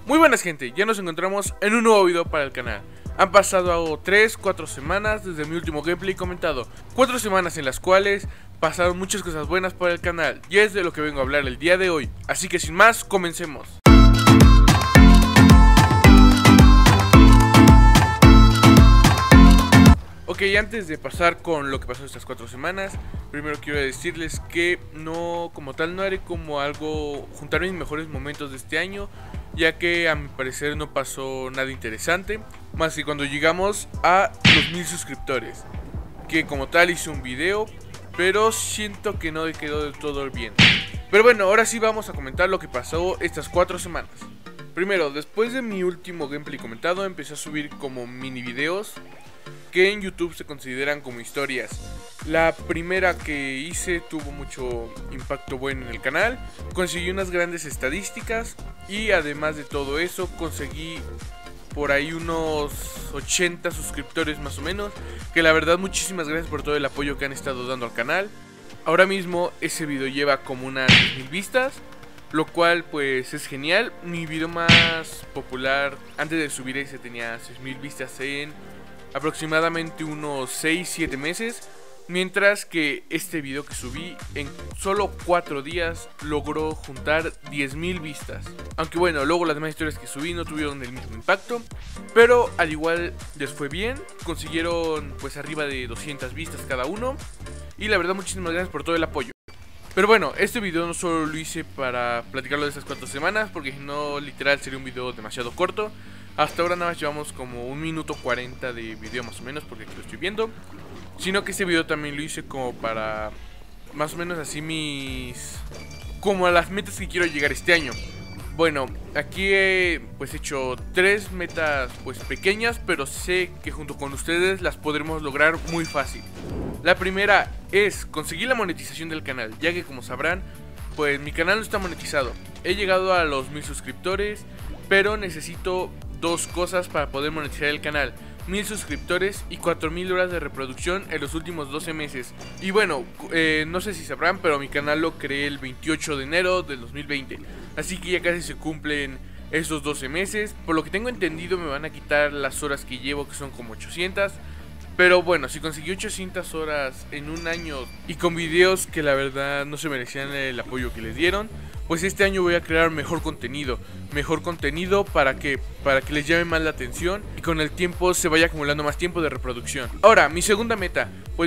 Muy buenas gente, ya nos encontramos en un nuevo video para el canal. Han pasado 3-4 semanas desde mi último gameplay comentado. 4 semanas en las cuales pasaron muchas cosas buenas para el canal, y es de lo que vengo a hablar el día de hoy. Así que sin más, comencemos. Ok, antes de pasar con lo que pasó estas 4 semanas, primero quiero decirles que no, como tal, no haré como algo, juntar mis mejores momentos de este año, ya que a mi parecer no pasó nada interesante, más que cuando llegamos a los 1000 suscriptores, que como tal hice un video, pero siento que no quedó del todo bien. Pero bueno, ahora sí vamos a comentar lo que pasó estas 4 semanas. Primero, después de mi último gameplay comentado, empecé a subir como mini videos que en YouTube se consideran como historias. La primera que hice tuvo mucho impacto bueno en el canal, conseguí unas grandes estadísticas y además de todo eso conseguí por ahí unos 80 suscriptores más o menos, que la verdad muchísimas gracias por todo el apoyo que han estado dando al canal. Ahora mismo ese video lleva como unas 1000 vistas, lo cual pues es genial. Mi video más popular antes de subir ese tenía 6000 vistas en aproximadamente unos 6-7 meses, mientras que este video que subí en solo 4 días logró juntar 10.000 vistas. Aunque bueno, luego las demás historias que subí no tuvieron el mismo impacto, pero al igual les fue bien, consiguieron pues arriba de 200 vistas cada uno, y la verdad muchísimas gracias por todo el apoyo. Pero bueno, este video no solo lo hice para platicarlo de estas 4 semanas, porque si no literal sería un video demasiado corto. Hasta ahora nada más llevamos como 1 minuto 40 de video más o menos, porque aquí lo estoy viendo. Sino que este video también lo hice como para más o menos así como a las metas que quiero llegar este año. Bueno, aquí he pues hecho 3 metas pues pequeñas, pero sé que junto con ustedes las podremos lograr muy fácil. La primera es conseguir la monetización del canal, ya que como sabrán, pues mi canal no está monetizado. He llegado a los 1000 suscriptores, pero necesito 2 cosas para poder monetizar el canal: 1000 suscriptores y 4000 horas de reproducción en los últimos 12 meses. Y bueno, no sé si sabrán, pero mi canal lo creé el 28 de enero del 2020, así que ya casi se cumplen esos 12 meses. Por lo que tengo entendido me van a quitar las horas que llevo, que son como 800. Pero bueno, si conseguí 800 horas en un año y con videos que la verdad no se merecían el apoyo que les dieron, pues este año voy a crear mejor contenido para que les llame más la atención y con el tiempo se vaya acumulando más tiempo de reproducción. Ahora, mi segunda meta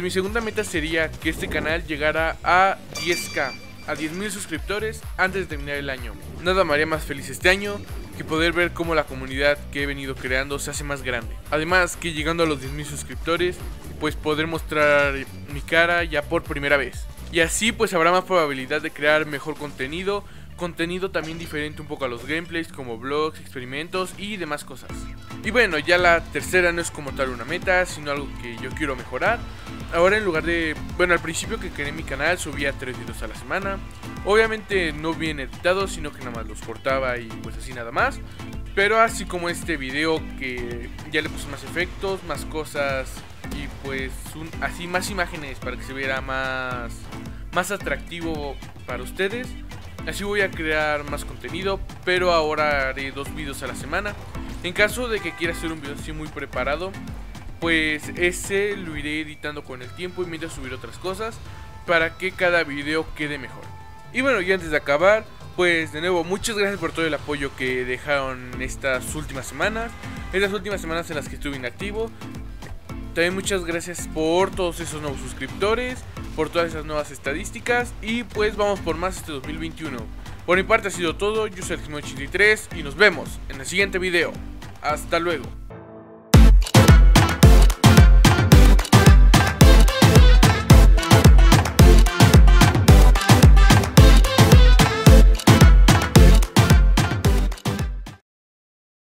sería que este canal llegara a 10k, a 10.000 suscriptores antes de terminar el año. Nada me haría más feliz este año que poder ver cómo la comunidad que he venido creando se hace más grande. Además que llegando a los 10.000 suscriptores, pues poder mostrar mi cara ya por primera vez. Y así pues habrá más probabilidad de crear mejor contenido también diferente un poco a los gameplays, como vlogs, experimentos y demás cosas. Y bueno, ya la tercera no es como tal una meta, sino algo que yo quiero mejorar. Ahora en lugar de, bueno, al principio que creé mi canal subía 3 videos a la semana. Obviamente no bien editados, sino que nada más los cortaba y pues así nada más. Pero así como este video que ya le puse más efectos, más cosas y pues así más imágenes para que se viera más atractivo para ustedes. Así voy a crear más contenido, pero ahora haré 2 videos a la semana. En caso de que quiera hacer un video así muy preparado, pues ese lo iré editando con el tiempo y mientras subir otras cosas para que cada video quede mejor. Y bueno, y antes de acabar, pues de nuevo muchas gracias por todo el apoyo que dejaron estas últimas semanas en las que estuve inactivo. También muchas gracias por todos esos nuevos suscriptores, por todas esas nuevas estadísticas, y pues vamos por más este 2021. Por mi parte ha sido todo, yo soy Aleximo83 y nos vemos en el siguiente video. Hasta luego.